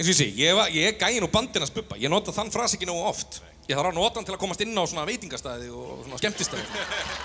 eins og ég segi, ég er gæinn úr bandinn að Bubba. Ég nota þann frasa ekki nógu oft. Ég þarf að nota hann til að komast inn á svona veitingastæði og svona skemmtistæði.